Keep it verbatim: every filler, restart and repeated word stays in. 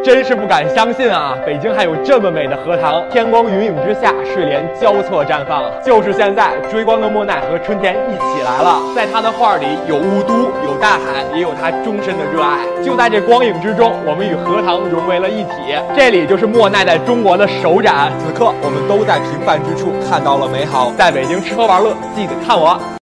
真是不敢相信啊！北京还有这么美的荷塘，天光云影之下，睡莲交错绽放。就是现在，追光的莫奈和春田一起来了，在他的画里有雾都，有大海，也有他终身的热爱。就在这光影之中，我们与荷塘融为了一体。这里就是莫奈在中国的首展。此刻，我们都在平凡之处看到了美好。在北京吃喝玩乐，记得看我。